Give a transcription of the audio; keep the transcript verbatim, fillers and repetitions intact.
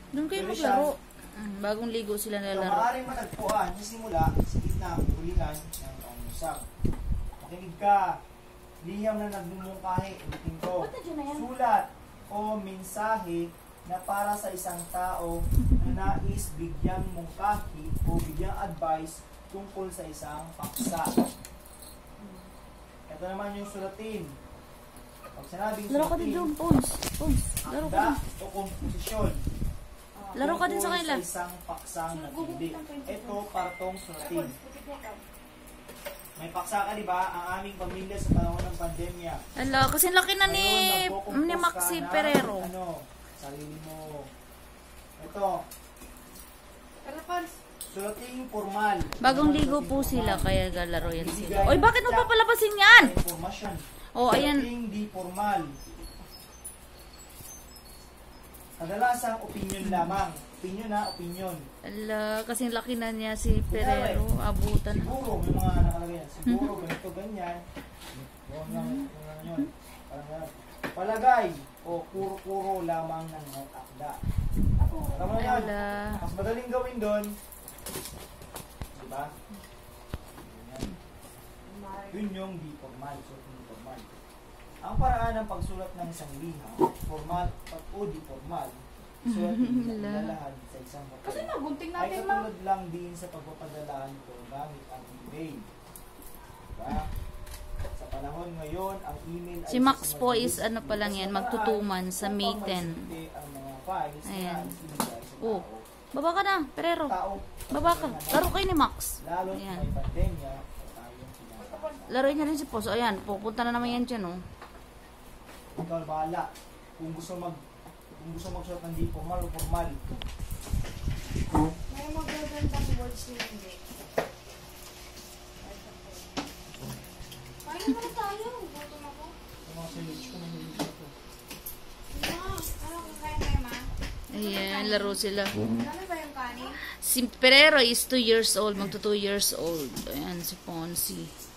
Doon kayo Pero maglaro. Mm, bagong ligo sila So, nalalaro. maaaring matagpuan sa simula sa gitna ng hulingan ng pangusap. Makinig ka. Liham na nagmumungkahi. Ulitin ko. Sulat o mensahe na para sa isang tao na nais bigyang mungkahi o bigyang advice tungkol sa isang paksa. Ito naman yung sulatin. Pag sinabing Laro ka din doon, Pons. Pons, laro ka akda din. o komposisyon. Laro ka din sa kanila. Tungkol sa isang paksang natindi. Ito partong sulatin. May paksa ka, di ba? Ang aming pamilya sa panahon ng pandemya. Ala, kasi laki na ni, Ngayon, magpo-compose ni ka Maxi ng, Perero. Ano, sarili mo. Ito. Sulating formal. Bagong ligo po sila, kaya galaro yan sila. Oy, bakit mo papalabasin yan? Informasyon. Oh, ayan. Sulating di formal. Kadalasang opinion lamang. Opinion na, opinion. Ala, kasi laki na niya si Perero. Abutan. Siguro, may mga nakalagay yan. Siguro, ganito, ganyan. Huwag lang, huwag lang yun. Parang ganun. Palagay o kuro-kuro lamang ng akda. Tama na yan. Ala. Mas madaling gawin doon. Diba? Ganyan. Yun yung di formal. So, di formal. Ang paraan ng pagsulat ng isang liham, formal at o di formal, sulat ng lalahan sa isang papel. Kasi nagunting Ay natin, ma. katulad lang din sa pagpapadala nito gamit ang email. Diba? Sa panahon ngayon, ang email ay Si Max po mabilis is ano pa lang yan, magtutuman sa May upang ten. maisumite ang mga files na Ayan. ibigay sa Oh, tao. baba ka na, Perero. Tao, Baba ka. Laro kayo ni Max. lalo Ayan. may pandemya o tayong pinasa. Laruin niya rin si Poso. Ayan, pupunta na naman yan dyan, oh. Ikaw bahala. Kung gusto mag kung gusto magsulat ng di formal o formal. May magagandang words na hindi. Kain mo tayo. Gutom ako. Yung mga sandwich ko na nilito ko. Ma, ano kung kain kayo, ma? Ayan, laro sila. Ano ba yung kanin? Si Perero is two years old, magto two years old. Ayan, si Ponzi.